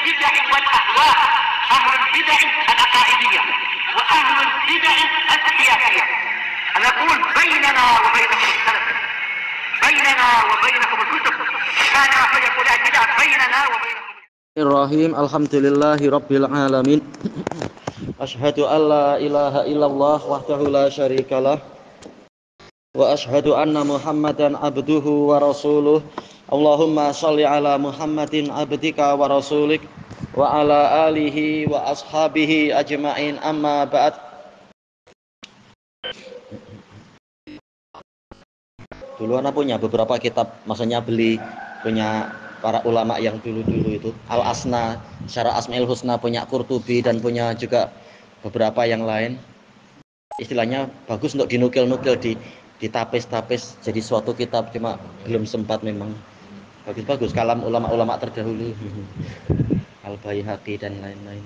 البدع والأهواء، أهل البدع العقائدية وأهل البدع السياسية. أنا أقول بيننا وبينكم السلف، بيننا وبينكم الكتب، كان فيقول البدع بيننا وبينكم. Bismillahirrahmanirrahim. Alhamdulillahi rabbil alamin. Asyhadu an la ilaha illallah wahdahu la syarikalah wa asyhadu anna Muhammadan abduhu wa rasuluh. Allahumma shalli ala Muhammadin abdika wa rasulik wa ala alihi wa ashabihi ajma'in, amma ba'd. Dulu anak punya beberapa kitab, maksudnya beli punya para ulama yang dulu-dulu itu, Al-Asna, Syarah Asmaul Husna punya Qurtubi, dan punya juga beberapa yang lain. Istilahnya bagus untuk dinukil-nukil, ditapis-tapis jadi suatu kitab, cuma belum sempat memang. Bagus-bagus kalam ulama-ulama terdahulu, Al-Baihaqi dan lain-lain.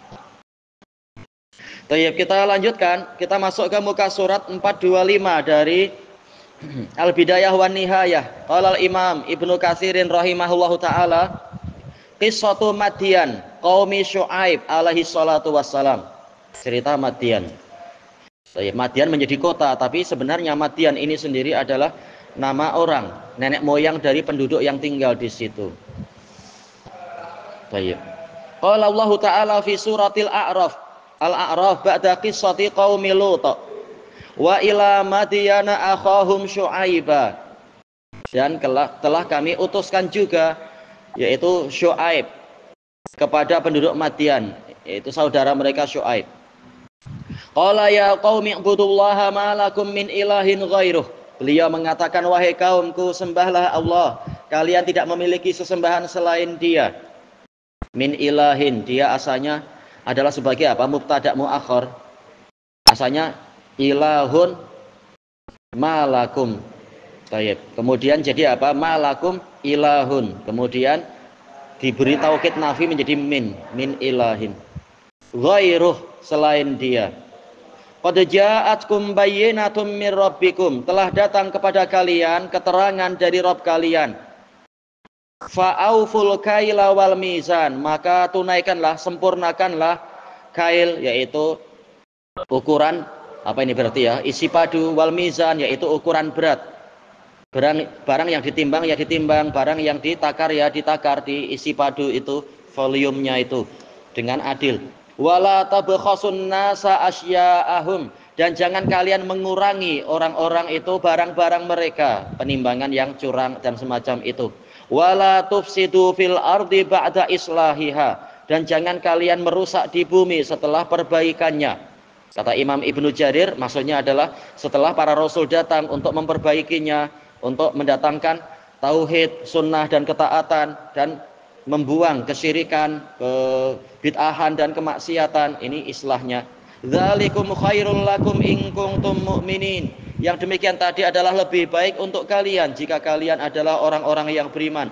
Baik, kita lanjutkan, kita masuk ke muka surat 425 dari Al-Bidayah wan Nihayah. Qala al-Imam Ibnu Katsirin rahimahullahu taala, qissatu Madyan qaumi Syuaib alaihi salatu wassalam. Cerita Madyan. Madyan menjadi kota, tapi sebenarnya Madyan ini sendiri adalah nama orang, nenek moyang dari penduduk yang tinggal di situ. Baik. Qala Allah taala fi suratil A'raf. Al-A'raf ba'da qissati qaumi Lut. Wa ila Madyana akhahum Syuaiba, dan telah kami utuskan juga yaitu Syuaib kepada penduduk Madyan, yaitu saudara mereka Syuaib. Qala ya qaumi ibudullaha ma lakum min ilahin ghairuh. Beliau mengatakan, wahai kaumku, sembahlah Allah, kalian tidak memiliki sesembahan selain Dia. Min ilahin, dia asalnya adalah sebagai apa? Mubtada muakhar. Asalnya ilahun malakum. Baik. Kemudian jadi apa? Malakum ilahun. Kemudian diberi taukid nafi menjadi min ilahin. Ghairuh, selain Dia. Qad ja'atkum bayyinatun mir rabbikum, telah datang kepada kalian keterangan dari Rabb kalian. Fa'auful kaila wal mizan, maka tunaikanlah, sempurnakanlah kail, yaitu ukuran apa ini berarti ya, isi padu, wal mizan, yaitu ukuran berat. Barang yang ditimbang ya ditimbang, barang yang ditakar ya ditakar, diisi padu itu volumenya itu dengan adil. Wala tabkhasun nasa asya'ahum, dan jangan kalian mengurangi orang-orang itu barang-barang mereka, penimbangan yang curang dan semacam itu. Wala tufsidu fil ardi ba'da islahiha, dan jangan kalian merusak di bumi setelah perbaikannya. Kata Imam Ibnu Jarir, maksudnya adalah setelah para rasul datang untuk memperbaikinya, untuk mendatangkan tauhid, sunnah dan ketaatan, dan membuang kesyirikan, kebid'ahan dan kemaksiatan. Ini islahnya. Dzalikum khairul lakum in kuntum mu'minin. Yang demikian tadi adalah lebih baik untuk kalian jika kalian adalah orang-orang yang beriman.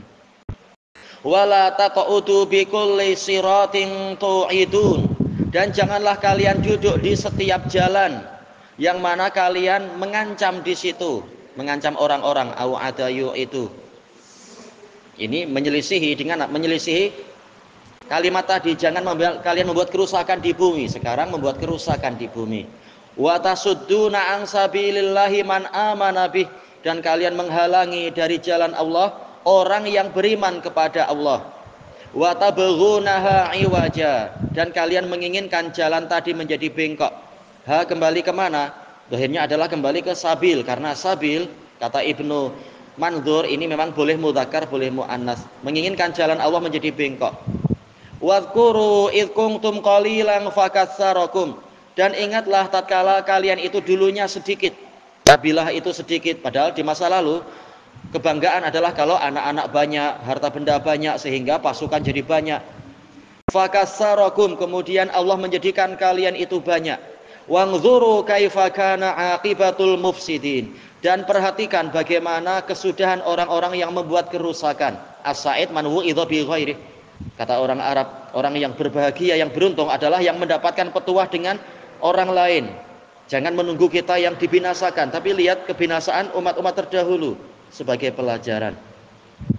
Wala taqudu bi kulli siratin tu'idun, dan janganlah kalian duduk di setiap jalan yang mana kalian mengancam di situ, mengancam orang-orang. Au adayu itu. Ini menyelisihi dengan menyelisihi kalimat tadi, jangan kalian membuat kerusakan di bumi. Sekarang membuat kerusakan di bumi. Wa tasudduna an sabilillahi man amana bih, dan kalian menghalangi dari jalan Allah orang yang beriman kepada Allah. Wa tabghunaha iwaja, dan kalian menginginkan jalan tadi menjadi bengkok. Kembali kemana? Akhirnya adalah kembali ke sabil, karena sabil kata Ibnu Mandzur ini memang boleh mudzakkar, boleh muannas. Menginginkan jalan Allah menjadi bengkok. Wadhkuru id kuntum qalilan fakatsarakum, dan ingatlah tatkala kalian itu dulunya sedikit, kabilah itu sedikit. Padahal di masa lalu kebanggaan adalah kalau anak-anak banyak, harta benda banyak, sehingga pasukan jadi banyak. Fakatsarakum, kemudian Allah menjadikan kalian itu banyak. Wanzuru kaifa kana aqibatul mufsidin, dan perhatikan bagaimana kesudahan orang-orang yang membuat kerusakan. As-sa'id man wu'idha bi ghairi. Kata orang Arab, orang yang berbahagia, yang beruntung adalah yang mendapatkan petuah dengan orang lain. Jangan menunggu kita yang dibinasakan, tapi lihat kebinasaan umat-umat terdahulu sebagai pelajaran.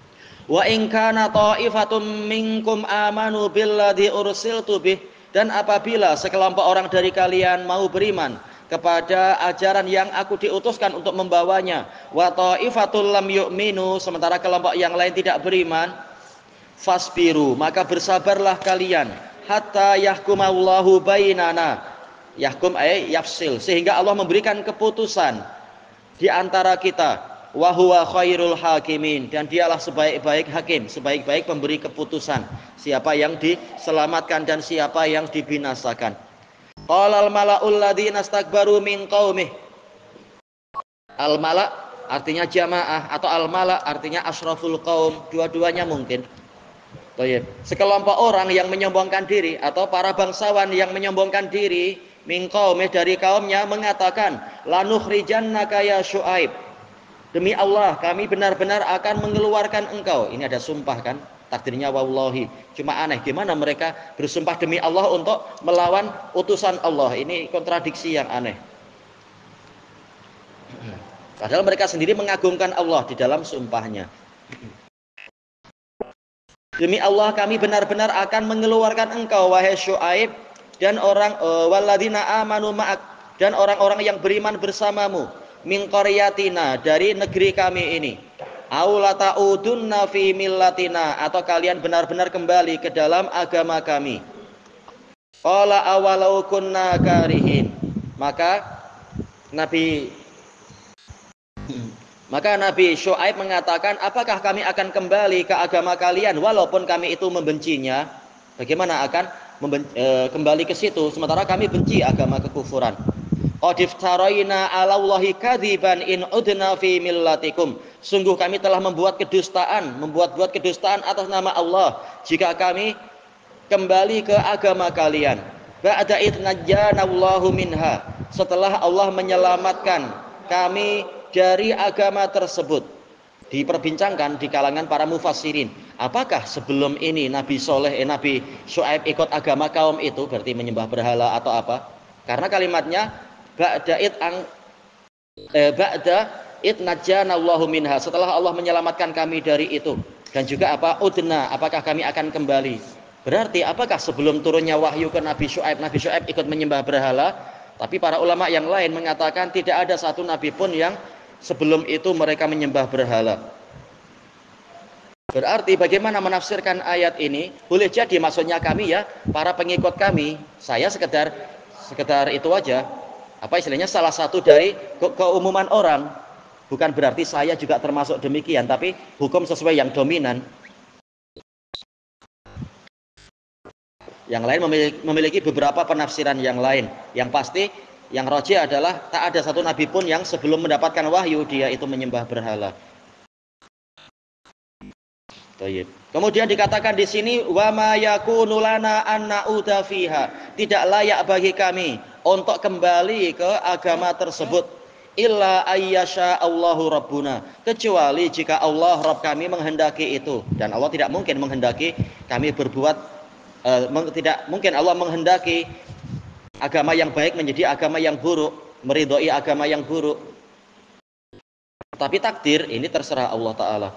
Wa in kana ta'ifatum minkum amanu billadzi ursiltu bih, dan apabila sekelompok orang dari kalian mau beriman kepada ajaran yang aku diutuskan untuk membawanya, wa ta'ifatul lam yu'minu, sementara kelompok yang lain tidak beriman, fasbiru, maka bersabarlah kalian, hatta yahkumallahu bainana, yahkum yafsil, sehingga Allah memberikan keputusan di antara kita, wa huwa khairul hakimin, dan dialah sebaik-baik hakim, sebaik-baik pemberi keputusan, siapa yang diselamatkan dan siapa yang dibinasakan. Qalal mala'ul ladzina istakbaru min qaumih. Al mala' artinya jamaah, atau al mala' artinya asyraful qaum, dua-duanya mungkin. Sekelompok orang yang menyombongkan diri, atau para bangsawan yang menyombongkan diri, min qaumih, dari kaumnya, mengatakan, lanukhrijannaka ya Syuaib, demi Allah kami benar-benar akan mengeluarkan engkau. Ini ada sumpah kan, takdirnya wallahi. Cuma aneh, gimana mereka bersumpah demi Allah untuk melawan utusan Allah. Ini kontradiksi yang aneh. Padahal mereka sendiri mengagungkan Allah di dalam sumpahnya. Demi Allah kami benar-benar akan mengeluarkan engkau wahai Syuaib, dan orang walladzina amanu ma'ak, dan orang-orang yang beriman bersamamu, min qaryatina, dari negeri kami ini, au la ta'udunna fi millatina, atau kalian benar-benar kembali ke dalam agama kami. Qala awalau kunna karihin, maka Nabi Syuaib mengatakan, apakah kami akan kembali ke agama kalian walaupun kami itu membencinya? Bagaimana akan kembali ke situ sementara kami benci agama kekufuran? Qadiftaraina 'alallahi kadziban in udna fi millatikum, sungguh kami telah membuat kedustaan atas nama Allah jika kami kembali ke agama kalian. Ba'da id najjanallahu minha, setelah Allah menyelamatkan kami dari agama tersebut. Diperbincangkan di kalangan para mufassirin, apakah sebelum ini Nabi Syuaib ikut agama kaum itu berarti menyembah berhala atau apa? Karena kalimatnya ba'da id najjanallahu minha, setelah Allah menyelamatkan kami dari itu. Dan juga apa? Udna, apakah kami akan kembali? Berarti apakah sebelum turunnya wahyu ke Nabi Syuaib ikut menyembah berhala? Tapi para ulama yang lain mengatakan tidak ada satu nabi pun yang sebelum itu mereka menyembah berhala. Berarti bagaimana menafsirkan ayat ini? Boleh jadi maksudnya kami ya, para pengikut kami, saya sekedar itu aja. Apa istilahnya, salah satu dari keumuman orang. Bukan berarti saya juga termasuk demikian, tapi hukum sesuai yang dominan. Yang lain memiliki beberapa penafsiran yang lain. Yang pasti yang rajih adalah tak ada satu nabi pun yang sebelum mendapatkan wahyu dia itu menyembah berhala. Kemudian dikatakan di sini, wa ma yakunu lana an na'uda fiha, tidak layak bagi kami untuk kembali ke agama tersebut, illa ayyasha Allahu rabbuna, kecuali jika Allah Rabb kami menghendaki itu. Dan Allah tidak mungkin menghendaki kami berbuat tidak mungkin Allah menghendaki agama yang baik menjadi agama yang buruk, meridhoi agama yang buruk. Tapi takdir ini terserah Allah Ta'ala,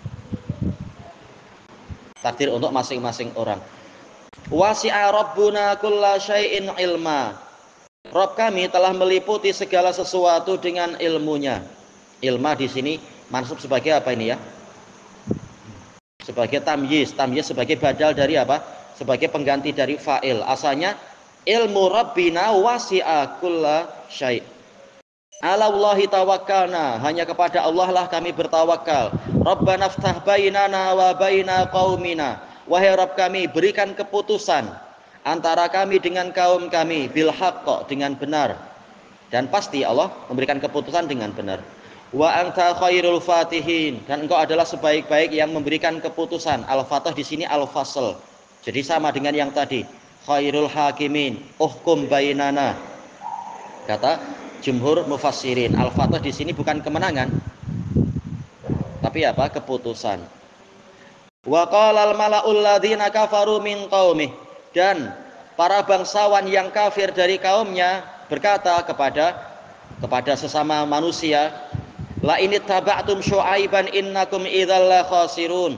takdir untuk masing-masing orang. Wasi'a rabbuna kulla syai'in ilma, Rabb kami telah meliputi segala sesuatu dengan ilmunya. Ilma di sini mansub sebagai apa ini ya? Sebagai tamyiz sebagai badal dari apa? Sebagai pengganti dari fa'il. Asalnya ilmu Rabbina wasi'a kulla syai'. Alallahi tawakkalna, hanya kepada Allah lah kami bertawakal. Rabbana ftah bainana wa baina qaumina, wahai Rabb kami berikan keputusan antara kami dengan kaum kami, bil haqq, dengan benar. Dan pasti Allah memberikan keputusan dengan benar. Wa anta khairul fatihin, dan engkau adalah sebaik-baik yang memberikan keputusan. Al-Fatih di sini al-fasl. Jadi sama dengan yang tadi, khairul hakimin, uhkum bainana. Kata jumhur mufassirin, al-Fatih di sini bukan kemenangan, tapi apa? Keputusan. Wa qalal mala'ul ladzina kafaru min qaumih, dan para bangsawan yang kafir dari kaumnya berkata kepada sesama manusia, la in ittaba'tum syu'aiban innakum idzal la khasirun,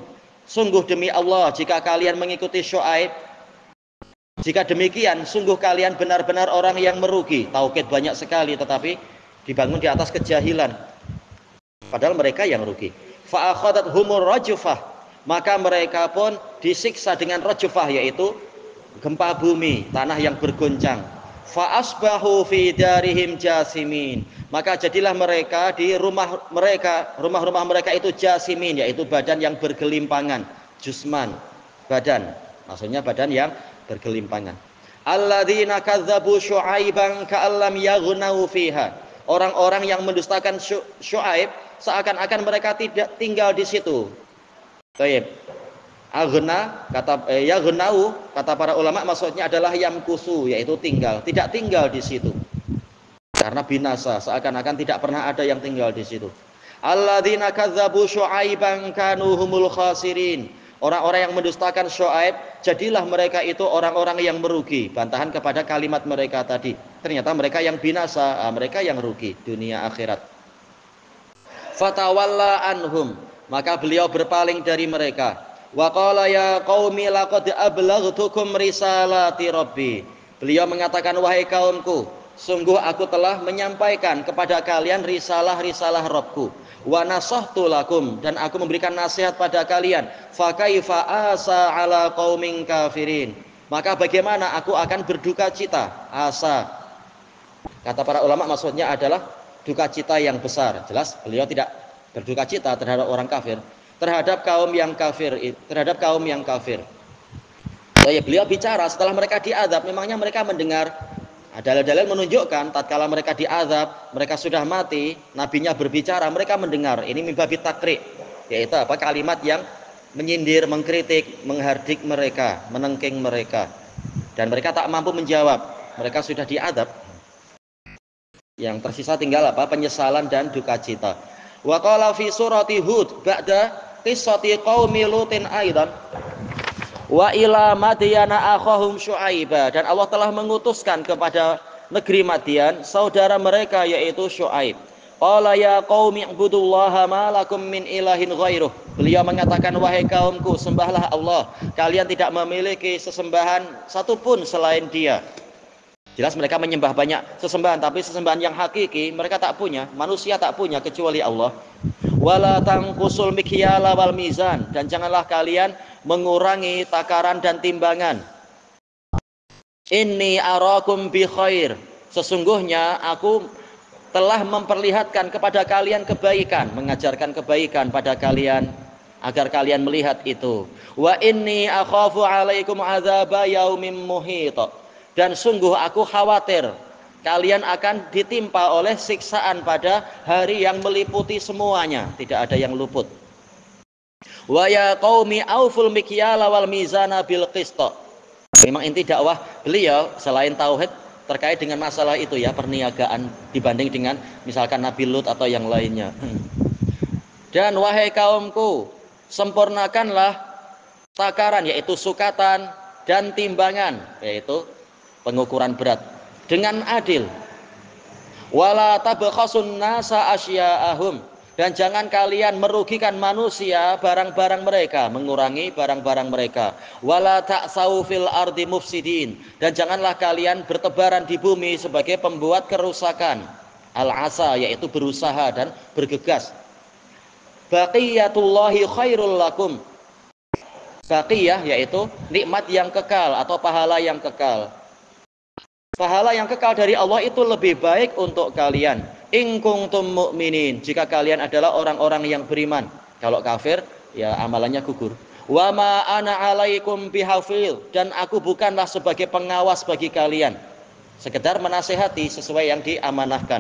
Sungguh demi Allah, jika kalian mengikuti Syuaib, jika demikian, sungguh kalian benar-benar orang yang merugi. Taukid banyak sekali, tetapi dibangun di atas kejahilan. Padahal mereka yang rugi. Fa'akhadathumur rajufah, maka mereka pun disiksa dengan rajufah, yaitu gempa bumi, tanah yang bergoncang. Fa'asbahu fi darihim jasimin, maka jadilah mereka di rumah-rumah mereka itu jasimin, yaitu badan yang bergelimpangan. Jusman, badan, maksudnya badan yang bergelimpangan. Alladzina kadzdzabu syu'aiban ka'allam yaghnau fiha, orang-orang yang mendustakan Syuaib seakan-akan mereka tidak tinggal di situ. Baik. Aghna, yaghnau, kata para ulama maksudnya adalah yamkusu, yaitu tinggal, tidak tinggal di situ. Karena binasa, seakan-akan tidak pernah ada yang tinggal di situ. Alladzina kadzdzabu syu'aiban kanu humul khasirin, orang-orang yang mendustakan Syuaib, jadilah mereka itu orang-orang yang merugi. Bantahan kepada kalimat mereka tadi. Ternyata mereka yang binasa, mereka yang rugi dunia akhirat. Fatawalla anhum, maka beliau berpaling dari mereka. Wa qala ya qaumi laqad ablaghtukum risalati rabbi. Beliau mengatakan, wahai kaumku, sungguh aku telah menyampaikan kepada kalian risalah-risalah Rabbku. Wa nasahtu lakum, dan aku memberikan nasihat pada kalian. Fa kaifa asa ala qaumin kafirin, maka bagaimana aku akan berduka cita. Asa, kata para ulama maksudnya adalah duka cita yang besar. Jelas beliau tidak berduka cita terhadap orang kafir, terhadap kaum yang kafir. Beliau bicara setelah mereka diazab, memangnya mereka mendengar. Dalil-dalil menunjukkan tatkala mereka diazab, mereka sudah mati, nabinya berbicara, mereka mendengar. Ini mimbabi takrik, yaitu kalimat yang menyindir, mengkritik, menghardik mereka, menengking mereka, dan mereka tak mampu menjawab. Mereka sudah diazab. Yang tersisa tinggal penyesalan dan duka cita. Wa qala fi surati Hud ba'da qissati qaumi Lutin aidan wa ila Madyana akhahum Syuaiba, dan Allah telah mengutuskan kepada negeri Madian saudara mereka yaitu Syuaib. Qala ya qaumi ibudullaha ma lakum min ilahin ghairuh, beliau mengatakan, wahai kaumku, sembahlah Allah, kalian tidak memiliki sesembahan satupun selain Dia. Jelas mereka menyembah banyak sesembahan, tapi sesembahan yang hakiki mereka tak punya, manusia tak punya kecuali Allah. Wala tangkusul mikyala wal mizan, dan janganlah kalian mengurangi takaran dan timbangan. Inni arakum bi khair, sesungguhnya aku telah memperlihatkan kepada kalian kebaikan, mengajarkan kebaikan pada kalian agar kalian melihat itu. Wa inni akhafu alaikum adzaba yaumin muhit, dan sungguh aku khawatir kalian akan ditimpa oleh siksaan pada hari yang meliputi semuanya, tidak ada yang luput. Wa ya qaumi auful mikyala wal mizana bil qist. Memang inti dakwah beliau selain tauhid terkait dengan masalah itu ya, perniagaan dibanding dengan misalkan Nabi Lut atau yang lainnya. Dan wahai kaumku, sempurnakanlah takaran, yaitu sukatan, dan timbangan, yaitu pengukuran berat, dengan adil. Wala tabkhasun nasa asya'ahum, dan jangan kalian merugikan manusia barang-barang mereka, mengurangi barang-barang mereka. Wala ta'sau fil ardi mufsidin, dan janganlah kalian bertebaran di bumi sebagai pembuat kerusakan. Al-asa, yaitu berusaha dan bergegas. Baqiyatullahi khairul lakum, baqiyah yaitu nikmat yang kekal atau pahala yang kekal. Pahala yang kekal dari Allah itu lebih baik untuk kalian. In kuntum mu'minin, jika kalian adalah orang-orang yang beriman. Kalau kafir, ya amalannya gugur. Wa ma ana 'alaikum bihafil, dan aku bukanlah sebagai pengawas bagi kalian, sekedar menasihati sesuai yang diamanahkan.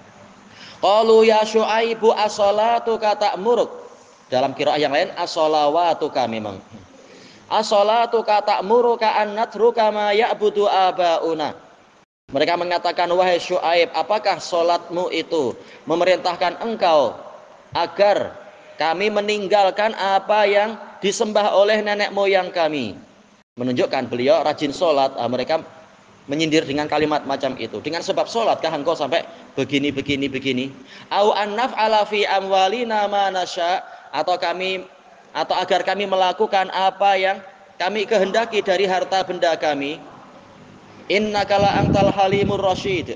Qalu ya Syuaibu as-salatuka ta'muruk, dalam qiraah yang lain as-salawatuka, memang as-salatuka ta'muruka an natruka ma ya'budu abauna. Mereka mengatakan, wahai Syuaib, apakah solatmu itu memerintahkan engkau agar kami meninggalkan apa yang disembah oleh nenek moyang kami? Menunjukkan beliau rajin solat. Mereka menyindir dengan kalimat macam itu. Dengan sebab solatkah engkau sampai begini? Au an naf'ala fi amwalina ma nasya, atau kami atau agar kami melakukan apa yang kami kehendaki dari harta benda kami. Innaka la antal halimur rasyid.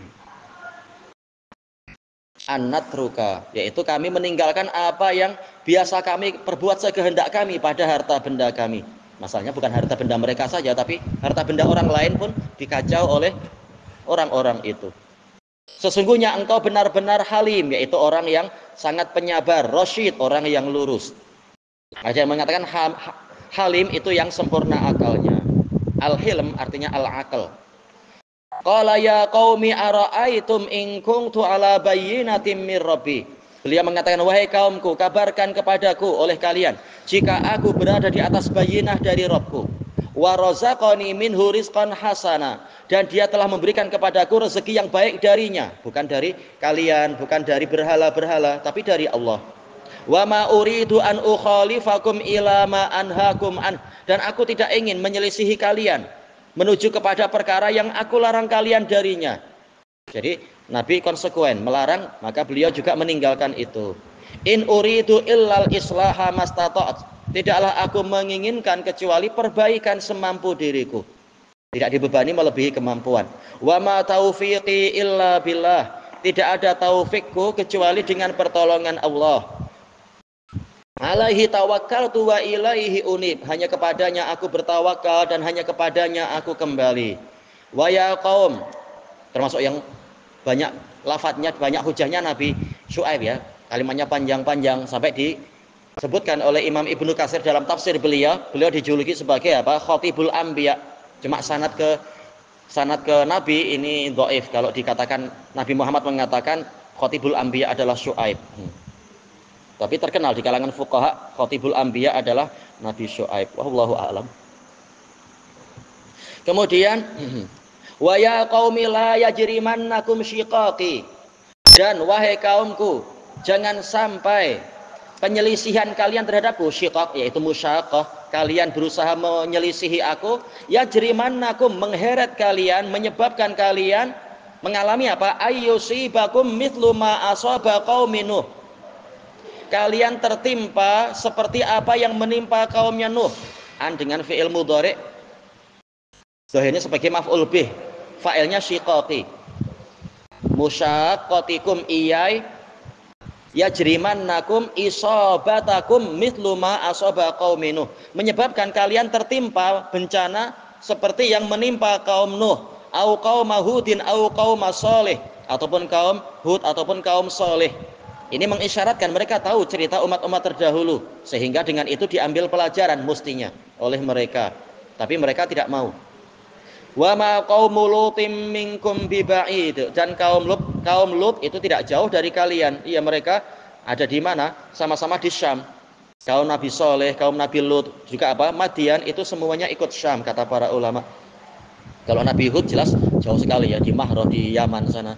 Annatruka, yaitu kami meninggalkan apa yang biasa kami perbuat sekehendak kami pada harta benda kami. Masalahnya bukan harta benda mereka saja, tapi harta benda orang lain pun dikacau oleh orang-orang itu. Sesungguhnya engkau benar-benar halim, yaitu orang yang sangat penyabar. Rasyid, orang yang lurus. Ada yang mengatakan halim itu yang sempurna akalnya. Al-hilm artinya al-aql. Qala ya qaumi ara'aitum in kuntu ala bayyinatin mir rabbi. Beliau mengatakan, wahai kaumku, kabarkan kepadaku oleh kalian jika aku berada di atas bayyinah dari Rabbku. Wa razaqani minhu rizqan hasana, dan dia telah memberikan kepadaku rezeki yang baik darinya, bukan dari kalian, bukan dari berhala-berhala, tapi dari Allah. Wa ma uridu an ukhalifakum ila ma anhaakum an, dan aku tidak ingin menyelisihi kalian menuju kepada perkara yang aku larang kalian darinya. Jadi Nabi konsekuen melarang, maka beliau juga meninggalkan itu. In uridu illal islaha mastata'at, tidaklah aku menginginkan kecuali perbaikan semampu diriku, tidak dibebani melebihi kemampuan. Wa ma taufiqi illa billah, tidak ada taufikku kecuali dengan pertolongan Allah. Alaihi tawakkaltu wa ilaihi unib, hanya kepadanya aku bertawakal dan hanya kepadanya aku kembali. Wa ya qaum, termasuk yang banyak lafadznya, banyak hujahnya Nabi Syuaib ya, kalimatnya panjang-panjang sampai disebutkan oleh Imam Ibnu Katsir dalam tafsir beliau dijuluki sebagai apa? Khatibul Anbiya. Cuma sanad ke Nabi ini dhaif. Kalau dikatakan Nabi Muhammad mengatakan Khatibul Anbiya adalah Syuaib. Tapi terkenal di kalangan fuqaha Khatibul Anbiya adalah Nabi Syuaib. Wallahu a'lam. Kemudian wa ya qaumi la yajrimannakum syiqaqi, dan wahai kaumku, jangan sampai penyelisihan kalian terhadapku, syiqaq yaitu musyaqqah, kalian berusaha menyelisihi aku, yajrimannakum mengheret kalian, menyebabkan kalian mengalami apa? Ayyusibakum mithlu ma asaba qaumin Nuh, kalian tertimpa seperti apa yang menimpa kaumnya Nuh. An dengan fi'il mudhari, zahirnya sebagai maf'ul bih, fa'ilnya syiqaqi. Musyaqqatikum iyai yajrimannakum isabatakum mithlu ma asaba qaumin Nuh, menyebabkan kalian tertimpa bencana seperti yang menimpa kaum Nuh, au qaum Hudin au qaum Shalih, ataupun kaum Hud ataupun kaum Shalih. Ini mengisyaratkan mereka tahu cerita umat-umat terdahulu, sehingga dengan itu diambil pelajaran mestinya oleh mereka, tapi mereka tidak mau. Wa ma qaumul lutim minkum biba'id, dan kaum Lut itu tidak jauh dari kalian. Iya, mereka ada di mana? Sama-sama di Syam. Kaum Nabi Soleh, kaum Nabi Lut, juga apa? Madian, itu semuanya ikut Syam kata para ulama. Kalau Nabi Hud jelas jauh sekali ya, di Mahroh di Yaman sana.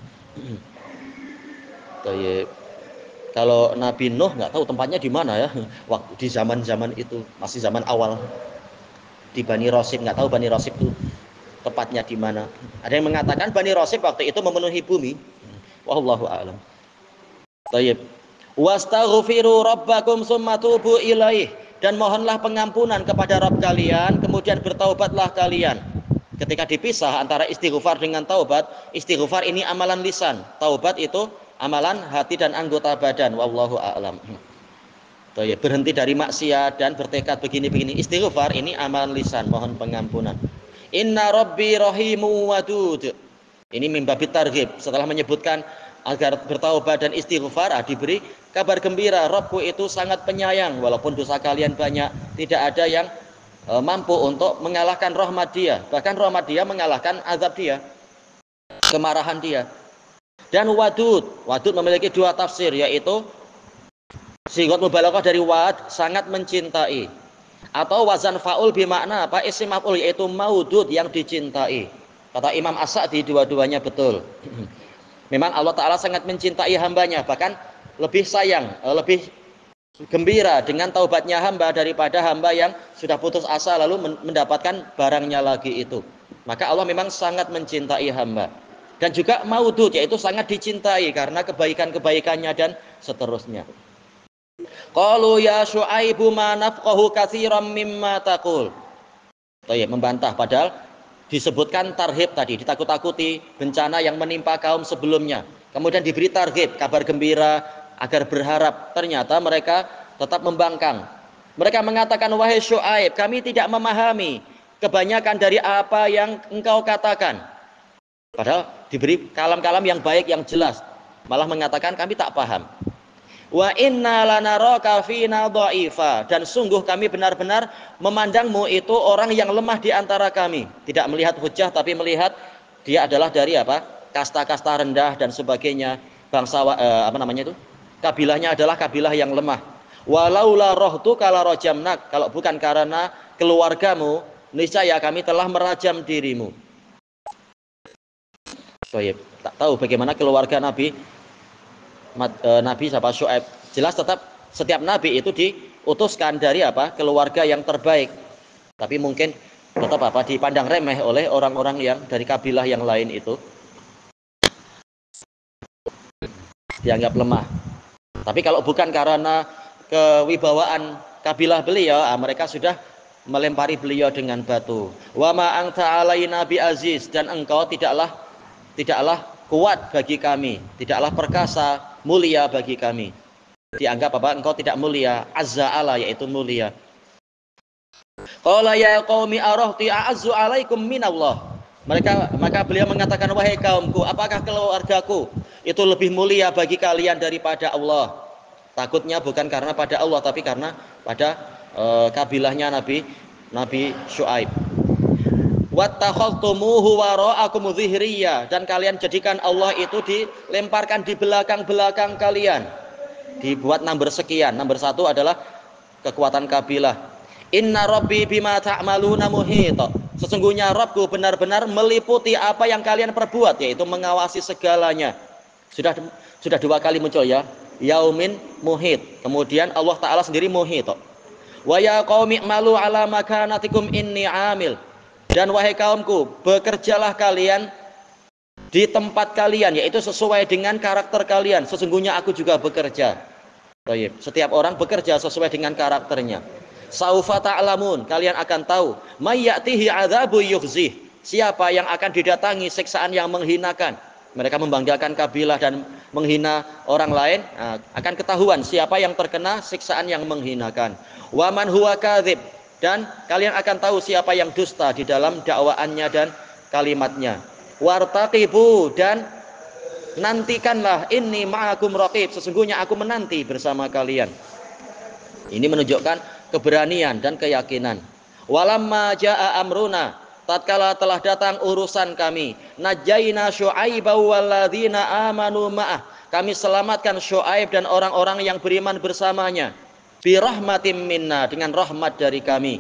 Kalau Nabi Nuh nggak tahu tempatnya di mana ya, waktu di zaman-zaman itu masih zaman awal di Bani Rasib, nggak tahu Bani Rasib itu tepatnya di mana. Ada yang mengatakan Bani Rasib waktu itu memenuhi bumi. Wallahu a'lam. Tayyib. Wastaghfiru rabbakum tsumma tubu ilaih, dan mohonlah pengampunan kepada Rabb kalian, kemudian bertaubatlah kalian. Ketika dipisah antara istighfar dengan taubat, istighfar ini amalan lisan, taubat itu amalan hati dan anggota badan. Wallahu a'lam. Berhenti dari maksiat dan bertekad begini-begini. Istighfar ini amalan lisan, mohon pengampunan. Inna rabbi rahimu wadud. Ini mimbabi targhib, setelah menyebutkan agar bertaubat dan istighfar, diberi kabar gembira, Rabbku itu sangat penyayang, walaupun dosa kalian banyak, tidak ada yang mampu untuk mengalahkan rahmat dia. Bahkan rahmat dia mengalahkan azab dia, kemarahan dia. Dan wadud memiliki dua tafsir, yaitu sigot mubalaghah dari wad, sangat mencintai, atau wazan faul bermakna apa? Isim maf'ul, yaitu maudud, yang dicintai. Kata Imam As-Sa'di, dua-duanya betul. Memang Allah Ta'ala sangat mencintai hambanya, bahkan lebih sayang, lebih gembira dengan taubatnya hamba daripada hamba yang sudah putus asa lalu mendapatkan barangnya lagi itu. Maka Allah memang sangat mencintai hamba. Dan juga maudud, yaitu sangat dicintai karena kebaikan-kebaikannya dan seterusnya. Qalu ya Syuaibu ma nafqahu katsiran mimma taqul. Membantah, padahal disebutkan tarhib tadi, ditakut-takuti bencana yang menimpa kaum sebelumnya. Kemudian diberi tarhib, kabar gembira agar berharap. Ternyata mereka tetap membangkang. Mereka mengatakan, wahai Syuaib, kami tidak memahami kebanyakan dari apa yang engkau katakan. Padahal diberi kalam-kalam yang baik, yang jelas. Malah mengatakan kami tak paham. Wa inna lanaraka fina dha'ifa, dan sungguh kami benar-benar memandangmu itu orang yang lemah di antara kami. Tidak melihat hujah, tapi melihat dia adalah dari apa? Kasta-kasta rendah dan sebagainya. Bangsa kabilahnya adalah kabilah yang lemah. Walaula rohtu kala rojamnak, kalau bukan karena keluargamu, niscaya kami telah merajam dirimu. Tak tahu bagaimana keluarga Nabi siapa Syuaib. Jelas tetap setiap nabi itu diutuskan dari apa? Keluarga yang terbaik. Tapi mungkin tetap dipandang remeh oleh orang-orang yang dari kabilah yang lain itu. Dianggap lemah. Tapi kalau bukan karena kewibawaan kabilah beliau, mereka sudah melempari beliau dengan batu. Wa ma anta alaina bi aziz, dan engkau tidaklah kuat bagi kami, tidaklah perkasa, mulia bagi kami. Dianggap engkau tidak mulia, azza ala, yaitu mulia. Qala ya qaumi arahti a'azzu alaikum minallah. Maka beliau mengatakan, wahai kaumku, apakah keluargaku itu lebih mulia bagi kalian daripada Allah? Takutnya bukan karena pada Allah, tapi karena pada kabilahnya Nabi Syuaib. Wattakhadtumuhu wara'akum dzihriya, dan kalian jadikan Allah itu dilemparkan di belakang-belakang kalian. Dibuat nomor sekian. Nomor 1 adalah kekuatan kabilah. Inna rabbi bima ta'maluna muhit. Sesungguhnya Rabbku benar-benar meliputi apa yang kalian perbuat, yaitu mengawasi segalanya. Sudah 2 kali muncul ya. Yaumin muhit. Kemudian Allah Ta'ala sendiri muhit. Wa ya qaumi malu ala makanatikum inni amil. Dan wahai kaumku, bekerjalah kalian di tempat kalian, yaitu sesuai dengan karakter kalian. Sesungguhnya aku juga bekerja. Setiap orang bekerja sesuai dengan karakternya. Saufa ta'lamun, kalian akan tahu. May ya'tihi 'adzabu yukhzih, siapa yang akan didatangi siksaan yang menghinakan. Mereka membanggakan kabilah dan menghina orang lain, akan ketahuan siapa yang terkena siksaan yang menghinakan. Wa man huwa kadzib, dan kalian akan tahu siapa yang dusta di dalam dakwaannya dan kalimatnya. Wartaqibu, dan nantikanlah, inni ma'akum raqib, sesungguhnya aku menanti bersama kalian. Ini menunjukkan keberanian dan keyakinan. Walamma jaa amruna, tatkala telah datang urusan kami, najjaina Syuaiba walladzina amanu ma'ah, kami selamatkan Syuaib dan orang-orang yang beriman bersamanya. Birahmatim minna, dengan rahmat dari kami.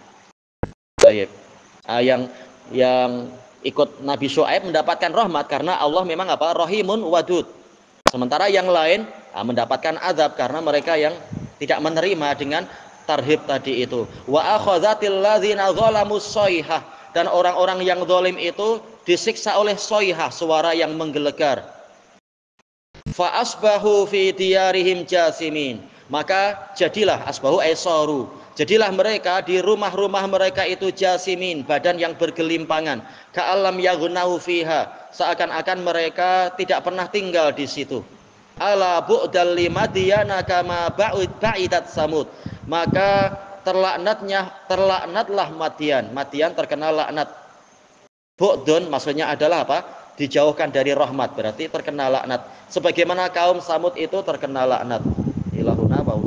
Yang ikut Nabi Syuaib mendapatkan rahmat karena Allah memang Rahimun wadud. Sementara yang lain mendapatkan azab karena mereka yang tidak menerima dengan tarhib tadi itu. Wa akhadzatil ladzina zalamus sayhah, dan orang-orang yang zalim itu disiksa oleh sayhah, suara yang menggelegar. Fa asbahu fi diyarihim jasimin, maka jadilah asbahu aisaru, jadilah mereka di rumah-rumah mereka itu jasimin, badan yang bergelimpangan, ka'alam yaghnahu fiha, seakan-akan mereka tidak pernah tinggal di situ. Ala bu'dal limadiyana kama ba'idat samud, maka terlaknatlah Madian terkena laknat. Bu'dun maksudnya adalah dijauhkan dari rahmat, berarti terkena laknat, sebagaimana kaum Samud itu terkena laknat. Ilahuna wa